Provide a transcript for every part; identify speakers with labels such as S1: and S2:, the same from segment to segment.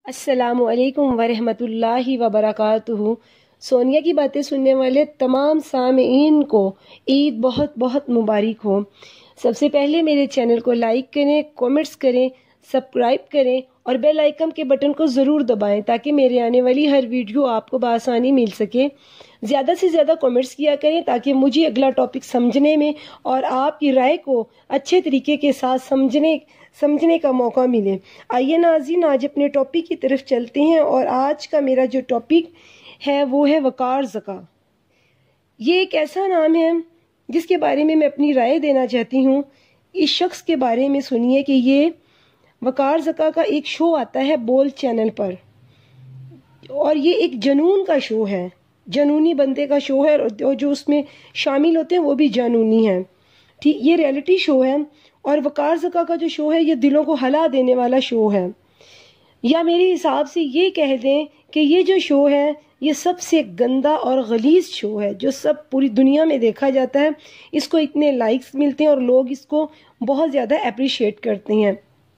S1: السلام علیکم ورحمۃ اللہ وبرکاتہ۔ سونیا کی باتیں سننے والے تمام سامعین کو عید بہت بہت مبارک ہو۔ سب سے پہلے میرے چینل کو لائک کریں، کامنٹس کریں، سبسکرائب کریں اور بیل آئیکن کے بٹن کو ضرور دبائیں تاکہ میرے آنے والی ہر ویڈیو آپ کو بآسانی مل سکے۔ زیادہ سے زیادہ کامنٹس کیا کریں تاکہ مجھے اگلا ٹاپک سمجھنے میں اور آپ کی رائے کو اچھے طریقے کے ساتھ سمجھنے کا موقع ملے۔ آئیے ناظرین، آج اپنے ٹاپک کی طرف چلتے ہیں اور آج کا میرا جو ٹاپک ہے وہ ہے وقار زکا۔ یہ ایک ایسا نام ہے جس کے بارے میں اپنی رائے دینا چاہتی ہوں۔ اس شخص کے بارے میں سنیے کہ یہ وقار زکا کا ایک شو آتا ہے بول چینل پر، اور یہ ایک جنون کا شو ہے، جنونی بندے کا شو ہے، اور جو اس میں شامل ہوتے ہیں وہ بھی جنونی ہیں۔ ٹھیک، یہ ریئلٹی شو ہے، اور وقار زکا کا جو شو ہے یہ دلوں کو ہلا دینے والا شو ہے، یا میرے حساب سے یہ کہہ دیں کہ یہ جو شو ہے یہ سب سے گندا اور غلیظ شو ہے جو سب پوری دنیا میں دیکھا جاتا ہے۔ اس کو اتنے لائکس ملتے ہیں اور لوگ اس کو بہت زیادہ اپریشیٹ کرتے ہیں۔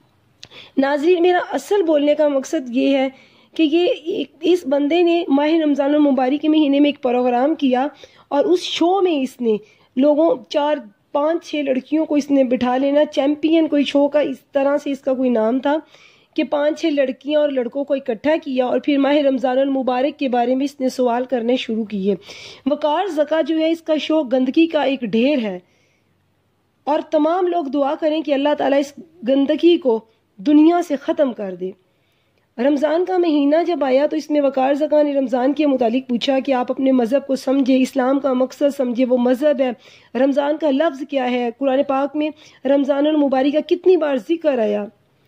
S1: ناظرین، میرا اصل بولنے کا مقصد یہ ہے کہ اس بندے نے ماہ رمضان المبارک کے مہینے میں ایک پروگرام کیا، اور اس شو میں اس نے لوگوں 4-5-6 لڑکیوں کو اس نے بٹھا لینا، چیمپئن کوئی شو کا اس طرح سے اس کا کوئی نام تھا، کہ 5-6 لڑکیاں اور لڑکوں کو اکٹھا کیا اور پھر ماہ رمضان المبارک کے بارے میں اس نے سوال کرنے شروع کیے۔ وقار زکا جو ہے اس کا شو گندگی کا ایک ڈھیر ہے، اور تمام لوگ دعا کریں کہ اللہ تعالیٰ اس گندگی کو دنیا سے ختم کر دے۔ رمضان کا مہینہ جب آیا تو اس میں وقار زکا نے رمضان کے متعلق پوچھا کہ آپ اپنے مذہب کو سمجھے، اسلام کا مقصد سمجھے، وہ مذہب ہے، رمضان کا لفظ کیا ہے، قرآن پاک میں رمضان المبارک کا کتنی بار ذکر آیا۔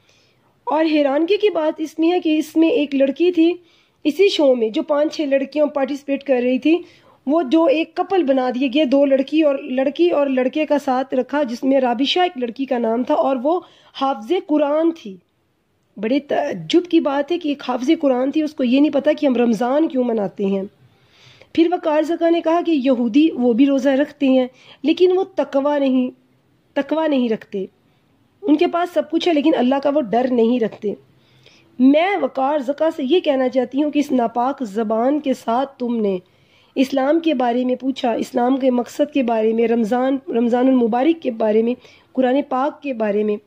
S1: اور حیرانگی کی بات اس میں ہے کہ اس میں ایک لڑکی تھی اسی شو میں، جو 5-6 لڑکیاں پارٹیسپیٹ کر رہی تھی، وہ جو ایک کپل بنا دیے گئے، 2 لڑکی اور لڑکے کا ساتھ رکھا، جس میں رابشہ ایک لڑکی کا نام تھا، اور وہ حافظ قرآن تھی۔ بڑے تعجب کی بات ہے کہ ایک حافظ قرآن تھی، اس کو یہ نہیں پتا کہ ہم رمضان کیوں مناتے ہیں۔ پھر وقار زکا نے کہا کہ یہودی وہ بھی روزہ رکھتے ہیں لیکن وہ تقوی نہیں رکھتے، ان کے پاس سب کچھ ہے لیکن اللہ کا وہ ڈر نہیں رکھتے۔ میں وقار زکا سے یہ کہنا چاہتی ہوں کہ اس ناپاک زبان کے ساتھ تم نے اسلام کے بارے میں پوچھا، اسلام کے مقصد کے بارے میں، رمضان المبارک کے بارے میں، قرآن پاک کے بارے میں،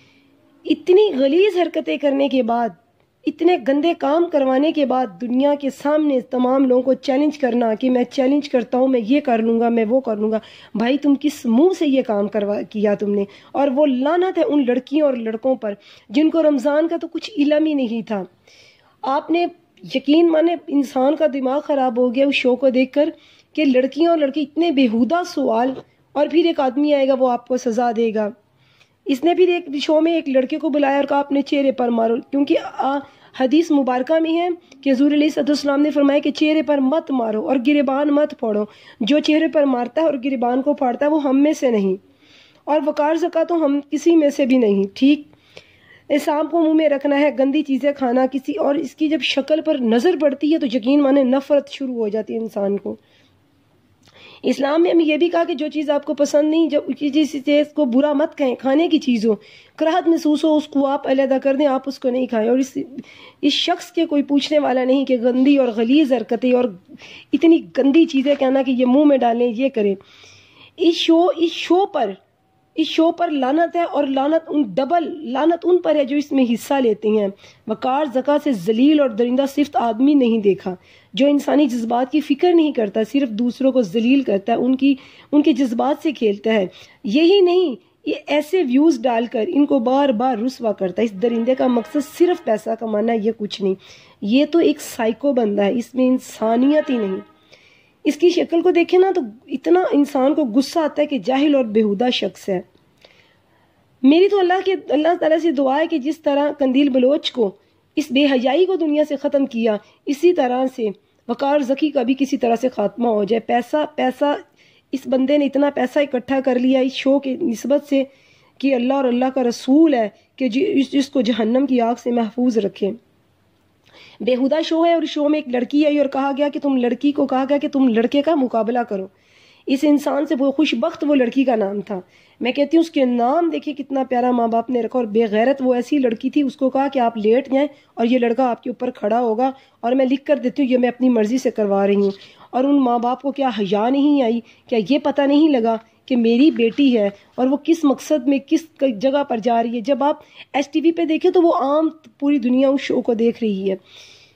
S1: اتنی غلیظ حرکتیں کرنے کے بعد، اتنے گندے کام کروانے کے بعد دنیا کے سامنے تمام لوگوں کو چیلنج کرنا کہ میں چیلنج کرتا ہوں، میں یہ کر لوں گا، میں وہ کر لوں گا۔ بھائی، تم کس منہ سے یہ کام کیا تم نے؟ اور وہ لعنت ہے ان لڑکیوں اور لڑکوں پر جن کو رمضان کا تو کچھ علم ہی نہیں تھا۔ آپ نے یقین مانے انسان کا دماغ خراب ہو گیا اس شو کو دیکھ کر کہ لڑکیاں اور لڑکے اتنے بیہودہ سوال، اور پھر ایک آدمی آئے گا وہ آپ کو سزا دے گا۔ اس نے پھر ایک شو میں ایک لڑکے کو بلایا اور کہا اپنے چہرے پر مارو، کیونکہ حدیث مبارکہ میں ہے کہ حضور علیہ السلام نے فرمایا کہ چہرے پر مت مارو اور گریبان مت پھاڑو، جو چہرے پر مارتا ہے اور گریبان کو پھاڑتا ہے وہ ہم میں سے نہیں، اور وقار زکا تو ہم کسی میں سے بھی نہیں۔ ٹھیک، سانپ کو منہ میں رکھنا ہے، گندی چیزیں کھانا، اور اس کی جب شکل پر نظر پڑتی ہے تو یقین مانے نفرت شروع ہو جاتی ہے انسان کو۔ اسلام میں ہمیں یہ بھی کہا کہ جو چیز آپ کو پسند نہیں، جب کسی چیز کو برا مت کہیں، کھانے کی چیز ہو، کراہت محسوس ہو، اس کو آپ علیحدہ کر دیں، آپ اس کو نہیں کھائیں۔ اور اس شخص کے کوئی پوچھنے والا نہیں کہ گندی اور غلیظ حرکتیں اور اتنی گندی چیزیں کہنا کہ یہ منہ میں ڈالیں، یہ کریں۔ اس شو پر لعنت ہے، اور لعنت ان پر ہے جو اس میں حصہ لیتے ہیں۔ وقار زکا سے ذلیل اور درندہ صفت آدمی نہیں دیکھا، جو انسانی جذبات کی فکر نہیں کرتا، صرف دوسروں کو ذلیل کرتا ہے، ان کے جذبات سے کھیلتا ہے۔ یہی نہیں، یہ ایسے ویوز ڈال کر ان کو بار بار رسوا کرتا ہے۔ اس درندے کا مقصد صرف پیسہ کمانا ہے، یہ کچھ نہیں۔ یہ تو ایک سائیکو بندہ ہے، اس میں انسانیت ہی نہیں۔ اس کی شکل کو دیکھیں نا تو اتنا انسان کو غصہ آتا ہے کہ جاہل اور بیہودہ شخص ہے۔ میری تو اللہ تعالیٰ سے دعا ہے کہ جس طرح قندیل بلوچ کو، اس بے حیائی کو دنیا سے ختم کیا، اسی طرح سے وقار زکی کا بھی کسی طرح سے خاتمہ ہو جائے۔ پیسہ اس بندے نے اتنا پیسہ اکٹھا کر لیا اس شو کے نسبت سے کہ اللہ اور اللہ کا رسول ہے کہ جس کو جہنم کی آگ سے محفوظ رکھے۔ بیہودہ شو ہے، اور شو میں ایک لڑکی آئی اور کہا گیا کہ تم لڑکی کو کہا گیا کہ تم لڑکے کا مقابلہ کرو۔ اس انسان سے وہ خوش بخت وہ لڑکی کا نام تھا. میں کہتی ہوں اس کے نام دیکھیں کتنا پیارا ماں باپ نے رکھا. اور بے غیرت وہ ایسی لڑکی تھی, اس کو کہا کہ آپ لیٹ جائیں اور یہ لڑکا آپ کے اوپر کھڑا ہوگا اور میں لکھ کر دیتی ہوں یہ میں اپنی مرضی سے کروا رہی ہوں. اور ان ماں باپ کو کیا حیا نہیں آئی, کیا یہ پتہ نہیں لگا کہ میری بیٹی ہے اور وہ کس مقصد میں کس جگہ پر جا رہی ہے. جب آپ ایس ٹی وی پہ دیکھیں تو وہ عام پوری دنیا اس شو کو دیکھ رہی ہے.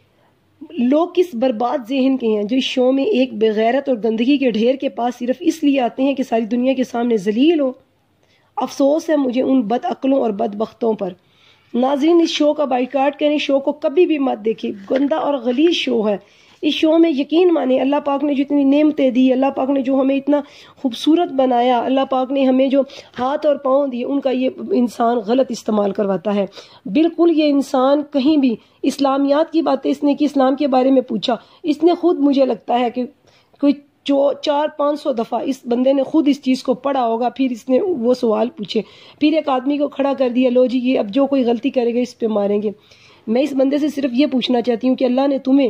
S1: لوگ کس برباد ذہن کے ہیں جو اس شو میں ایک بغیرت اور گندگی کے ڈھیر کے پاس صرف اس لیے آتے ہیں کہ ساری دنیا کے سامنے ذلیل ہو. افسوس ہے مجھے ان بد عقلوں اور بدبختوں پر. ناظرین اس شو کا بائیکاٹ کریں, شو کو کبھی بھی مت دیکھیں, گندا اور غلیظ شو ہے. اس شو میں یقین مانیں اللہ پاک نے جو اتنی نعمتیں دی, اللہ پاک نے جو ہمیں اتنا خوبصورت بنایا, اللہ پاک نے ہمیں جو ہاتھ اور پاؤں دیے, ان کا یہ انسان غلط استعمال کرواتا ہے. بالکل یہ انسان کہیں بھی اسلامیات کی باتیں اس نے کی, اسلام کے بارے میں پوچھا, اس نے خود مجھے لگتا ہے کہ کوئی 400-500 دفعہ اس بندے نے خود اس چیز کو پڑھا ہوگا, پھر اس نے وہ سوال پوچھے, پھر ایک آدمی کو کھڑا کر دیا, لو جی یہ اب جو کوئی غلطی کرے گا اس پہ ماریں گے. میں اس بندے سے صرف یہ پوچھنا چاہتی ہوں کہ اللہ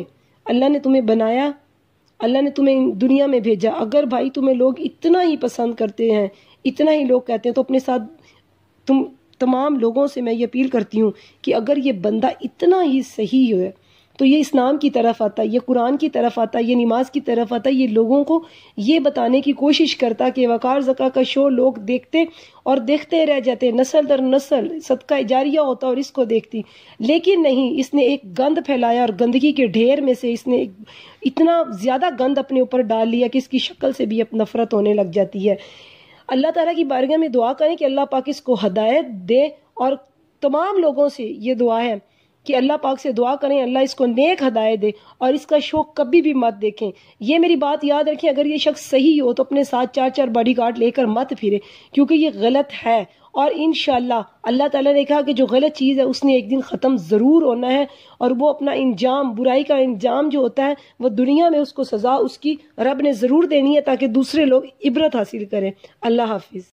S1: نے تمہیں بنایا, اللہ نے تمہیں دنیا میں بھیجا, اگر بھائی تمہیں لوگ اتنا ہی پسند کرتے ہیں, اتنا ہی لوگ کہتے ہیں, تو اپنے ساتھ تم تمام لوگوں سے میں یہ اپیل کرتی ہوں کہ اگر یہ بندہ اتنا ہی صحیح ہے تو یہ اسلام کی طرف آتا, یہ قرآن کی طرف آتا, یہ نماز کی طرف آتا, یہ لوگوں کو یہ بتانے کی کوشش کرتا کہ وقار زکا کا شو لوگ دیکھتے اور دیکھتے رہ جاتے, نسل در نسل صدقہ جاریہ ہوتا اور اس کو دیکھتی. لیکن نہیں, اس نے ایک گند پھیلایا اور گندگی کے ڈھیر میں سے اس نے اتنا زیادہ گند اپنے اوپر ڈال لیا کہ اس کی شکل سے بھی اب نفرت ہونے لگ جاتی ہے. اللہ تعالیٰ کی بارگاہ میں دعا کریں کہ اللہ پاک اس کو ہدایت دے, اور تمام لوگوں سے یہ دعا ہے کہ اللہ پاک سے دعا کریں اللہ اس کو نیک ہدایت دے, اور اس کا شوق کبھی بھی مت دیکھیں. یہ میری بات یاد رکھیں, اگر یہ شخص صحیح ہو تو اپنے ساتھ 4 باڈی گارڈ لے کر مت پھرے, کیونکہ یہ غلط ہے. اور انشاءاللہ اللہ تعالیٰ نے کہا کہ جو غلط چیز ہے اس نے ایک دن ختم ضرور ہونا ہے, اور وہ اپنا انجام, برائی کا انجام جو ہوتا ہے وہ دنیا میں اس کو سزا اس کی رب نے ضرور دینی ہے, تاکہ دوسرے لوگ عبرت حاصل کریں. اللہ حافظ.